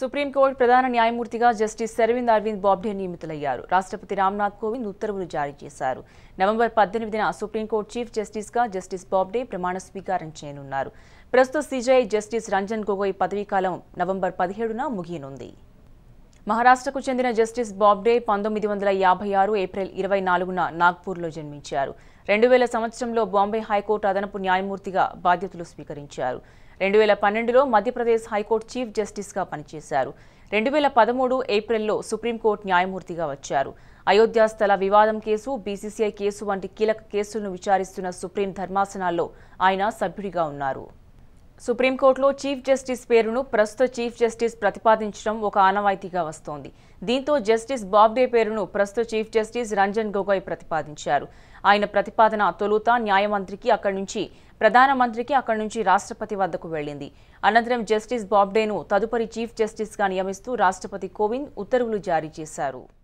Supreme court ప్రధాన న్యాయమూర్తిగా justice శరవింద్ Arvind Bobde నియమితులయ్యారు. రాష్ట్రపతి రామ్ నాథ్ కోవింద్ ఉత్తర్వులు జారీ చేశారు. నవంబర్ 18న సుప్రీం కోర్టు చీఫ్ జస్టిస్గా జస్టిస్ బాబ్డే ప్రమాణ స్వీకారం చేయనున్నారు. ప్రస్తుత సీజేఐ జస్టిస్ రంజన్ గొగోయ్ పదవీకాలం నవంబర్ 17న ముగియనుంది. మహారాష్ట్రకు చెందిన జస్టిస్ బాబ్డే 1956 ఏప్రిల్ 24న నాగ్పూర్లో జన్మించారు. 2000 సంవత్సరంలో బాంబే హైకోర్టు అదనపు న్యాయమూర్తిగా బాధ్యతలు స్వీకరించారు. 2012లో మధ్యప్రదేశ్ హైకోర్టు చీఫ్ జస్టిస్గా పనిచేశారు. 2013 ఏప్రిల్లో సుప్రీంకోర్టు న్యాయమూర్తిగా వచ్చారు. అయోధ్య స్థల వివాదం కేసు, బీసీసీఐ కేసు వంటి కీలక కేసులను విచారిస్తున్న సుప్రీం ధర్మాసనాల్లో ఆయన సభ్యుడిగా ఉన్నారు. సుప్రీంకోర్టులో చీఫ్ జస్టిస్ పేరును ప్రస్తుత చీఫ్ జస్టిస్ ప్రతిపాదించడం ఒక ఆనవాయితీగా వస్తోంది. దీంతో జస్టిస్ బాబ్డే పేరును ప్రస్తుత చీఫ్ జస్టిస్ రంజన్ గొగోయ్ ప్రతిపాదించారు. ఆయన ప్రతిపాదన తొలుత న్యాయమంత్రికి, అక్కడి నుంచి ప్రధానమంత్రికి, అక్కడి నుంచి రాష్ట్రపతి వద్దకు వెళ్లింది. అనంతరం జస్టిస్ బాబ్డేను తదుపరి చీఫ్ జస్టిస్గా నియమిస్తూ రాష్ట్రపతి కోవింద్ ఉత్తర్వులు జారీ చేశారు.